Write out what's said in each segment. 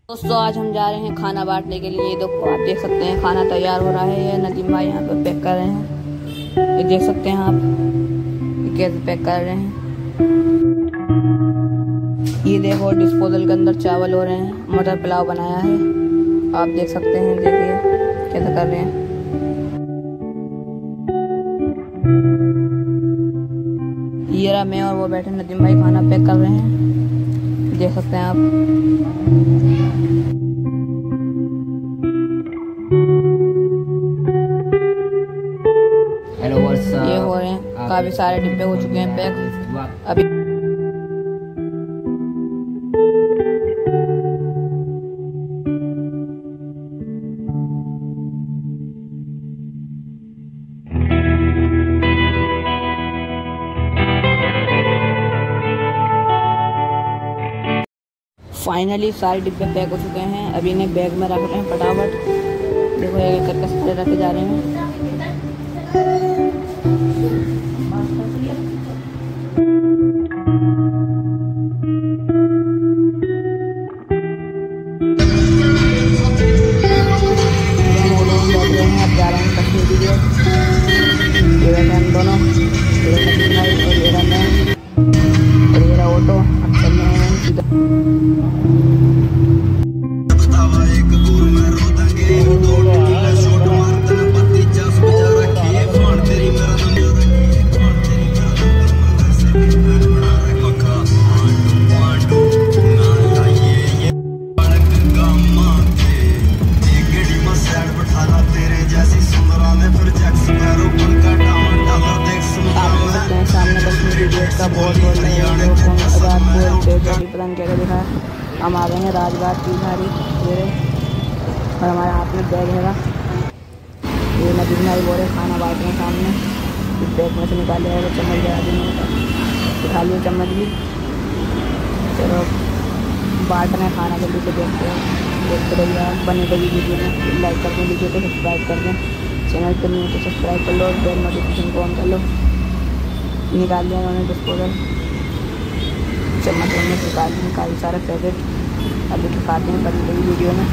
दोस्तों आज हम जा रहे हैं खाना बांटने के लिए। देखो आप देख सकते हैं खाना तैयार हो रहा है। ये नदीम भाई यहाँ पे पैक कर रहे हैं। ये देख सकते हैं आप ये कैसे पैक कर रहे हैं। ये देखो डिस्पोजल के अंदर चावल हो रहे हैं। मटर पुलाव बनाया है, आप देख सकते हैं। देखिए कैसे कर रहे हैं। ये रहा मैं और वो बैठे नदीम भाई खाना पैक कर रहे हैं, देख सकते हैं आप। ये हो रहे हैं, काफी सारे डिब्बे हो चुके हैं पैक अभी। फाइनली सारे डिब्बे पैक हो चुके हैं। अभी इन्हें बैग में रख रहे हैं फटाफट। देखो एक करके सारे रखे जा रहे हैं। अब जा रहे हैं कश्मीर के लिए। ये बैठे हम दोनों, और ये रहा ऑटो। अब चल रहे हैं सीधा। का बहुत प्रदान क्या दिखा। हम आ गए हैं राजघाट की सारी मेरे, और हमारे हाथ में बैग है। ये नदीम भाई बोले खाना बांट रहे हैं सामने। इस बैग में से निकाले है चम्मच लगा देंगे, उठा लिए चम्मच भी। चलो बांट रहे हैं खाना, जल्दी से देखते रहिए आप। बने रहिए वीडियो में, लाइक कर दें, वीडियो को सब्सक्राइब कर दें। चैनल पर नहीं है तो सब्सक्राइब कर लो और बेल नोटिफिकेशन को ऑन कर लो। निकाल लिया उन्होंने डिस्पोजल, चम्मच उन्होंने निकाल दी काफ़ी सारे पैकेट। अभी दिखाते हैं बनी गई वीडियो में।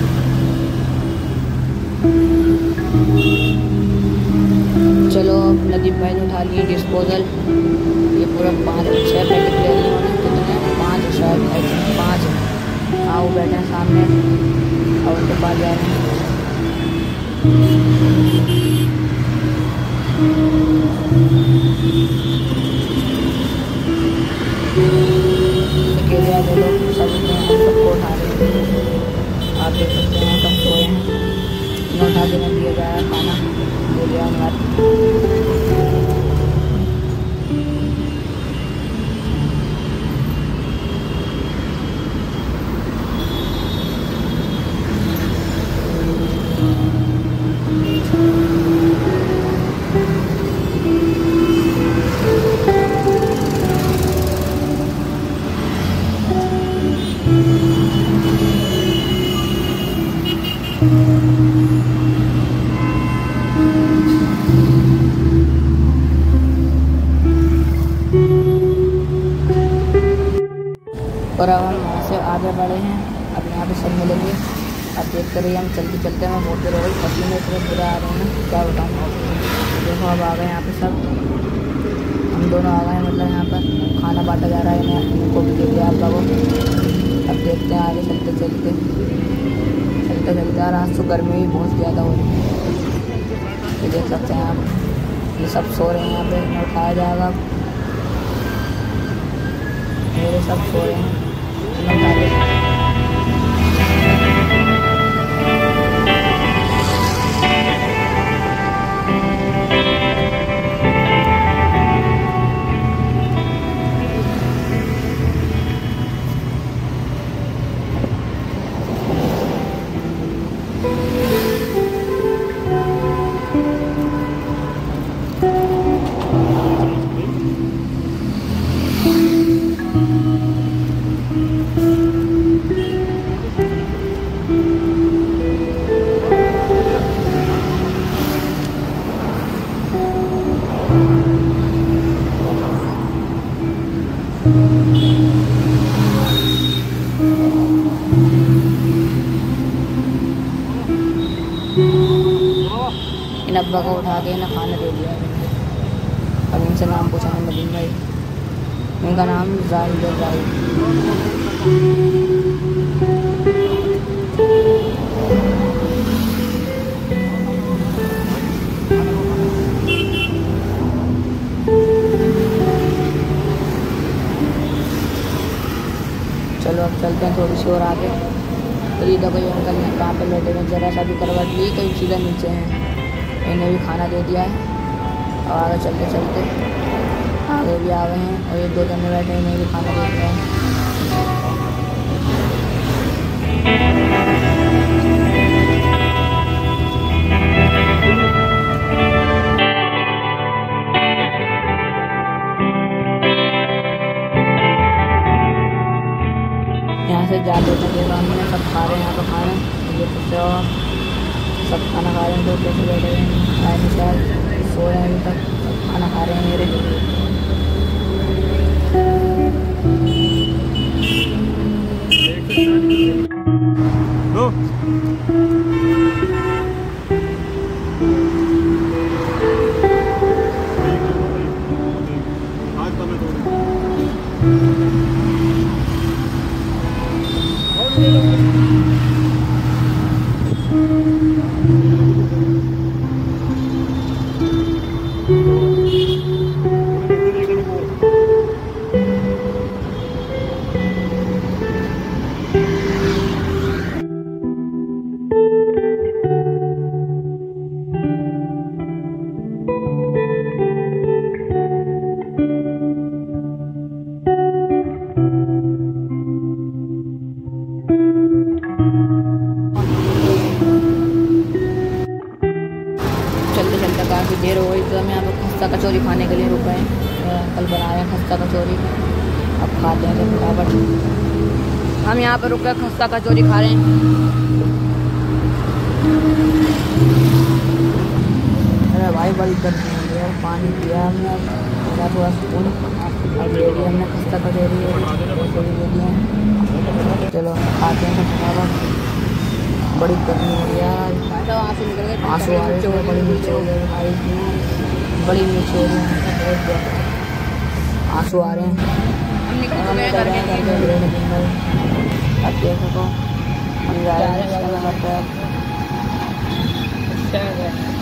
चलो नदीम भाई ने उठा लिए डिस्पोजल। ये पूरा 5-6 पैकेट ले लिए उन्होंने। कितने 5 शायद 5। हाँ वो बैठे हैं सामने और उनके पास जा रहे हैं। अकेले आधे लोग सबको उठा रहे हैं। आप देख सकते हैं सब सोए हैं। इन्हें उठा देने दिया जा रहा है खाना, दे दिया और अब हम यहाँ से आगे बढ़े हैं। अब यहाँ पे सब मिलेंगे। अब देखते रहिए, हम चलते चलते हैं बहुत देर हो गई। पसीने इतने बुरा आ रहे हैं क्या बताऊँ। देखो अब आ गए यहाँ पे सब, हम दोनों आ गए हैं। मतलब यहाँ पर खाना बांटा जा रहा है, इनको भी दे दिया आप लोगों। अब देखते हैं आगे चलते चलते आ रहा। आज तो गर्मी भी बहुत ज़्यादा हो रही है। ये देख सकते हैं आप, ये सब सो रहे हैं यहाँ पे। इन्हें उठाया जाएगा। मेरे सब सो रहे हैं। इन अब्बा को उठा के ना खाना दे दिया। अब इनसे नाम पूछा है नदीम भाई, इनका नाम जाहिद भाई। चलो अब चलते हैं थोड़ी सी और आगे। तो ये देखो ये अंकल ने कहाँ पर बैठे हुए, जरा सा भी करवट ली कहीं सीधा नीचे हैं। इन्हें भी खाना दे दिया है। और आगे चलते चलते आगे भी आ गए हैं और ये दो जने बैठे हैं, इन्हें भी खाना दे दिया है। यहाँ से जा लेते हैं हमने, सब खा रहे हैं यहाँ पर खाना। ये तो सब खाना खा रहे हैं, तो कैसे बैठे हुए हैं आए निशाल सो रहे हैं अभी तक, सब खाना खा रहे हैं मेरे। काफ़ी देर हो गई, तो हम यहाँ पर खस्ता कचौरी खाने के लिए रुक गए हैं। अंकल बनाया खस्ता कचौरी, अब खाते हैं फटाफट। हम यहाँ पर रुक कर खस्ता कचौरी खा रहे हैं। अरे भाई बड़ी गर्मी हो गई, पानी पिया हमने, थोड़ा सुकून। अब ले लिया हमने खस्ता कचौरी ले लिया। चलो खाते हैं फटाफट। बड़ी गर्मी हो गई यार, आंसू निकल गए, आंसू आ रहे हैं, बड़ी नीचे हो गए भाई, बड़ी नीचे हो गए, आंसू आ रहे हैं। अब देखो हम जा रहे हैं।